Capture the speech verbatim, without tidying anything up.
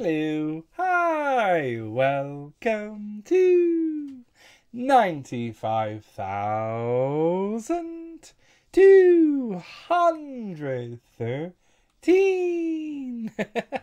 Hello, hi, welcome to ninety-five thousand two hundred thirteen.